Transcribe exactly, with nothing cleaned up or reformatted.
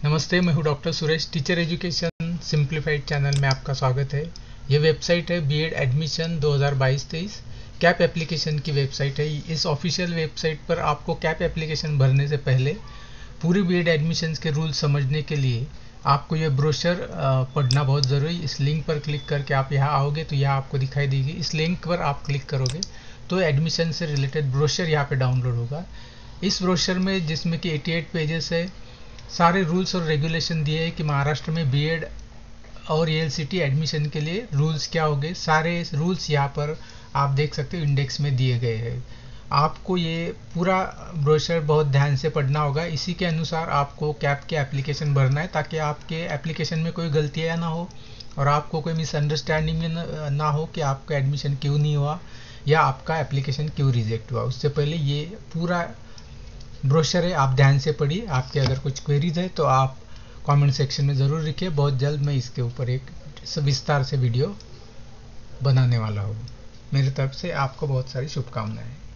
नमस्ते, मैं हूं doctor Suresh. Teacher education simplified channel में आपका स्वागत है। ये वेबसाइट है बीएड एडमिशन दो हज़ार बाईस तेईस कैप एप्लीकेशन की वेबसाइट है। इस ऑफिशियल वेबसाइट पर आपको कैप एप्लीकेशन भरने से पहले पूरी बीएड एडमिशन्स के रूल समझने के लिए आपको ये ब्रोशर पढ़ना बहुत ज़रूरी। इस लिंक पर क्लिक करके आप यहाँ आओगे तो यहाँ आपको दिखाई देगी। इस लिंक पर आप क्लिक करोगे तो एडमिशन से रिलेटेड ब्रोशर यहाँ पे डाउनलोड होगा। इस ब्रोशर में, जिसमें कि अट्ठासी पेजेस है, सारे रूल्स और रेगुलेशन दिए हैं कि महाराष्ट्र में बीएड और एएलसीटी एडमिशन के लिए रूल्स क्या होंगे। सारे रूल्स यहाँ पर आप देख सकते हो, इंडेक्स में दिए गए हैं। आपको ये पूरा ब्रोशर बहुत ध्यान से पढ़ना होगा। इसी के अनुसार आपको कैप के एप्लीकेशन भरना है, ताकि आपके एप्लीकेशन में कोई गलतियाँ ना हो और आपको कोई मिसअंडरस्टैंडिंग ना हो कि आपका एडमिशन क्यों नहीं हुआ या आपका एप्लीकेशन क्यों रिजेक्ट हुआ। उससे पहले ये पूरा ब्रोशर है, आप ध्यान से पढ़िए। आपके अगर कुछ क्वेरीज है तो आप कमेंट सेक्शन में ज़रूर लिखिए। बहुत जल्द मैं इसके ऊपर एक विस्तार से वीडियो बनाने वाला हूँ। मेरी तरफ से आपको बहुत सारी शुभकामनाएं।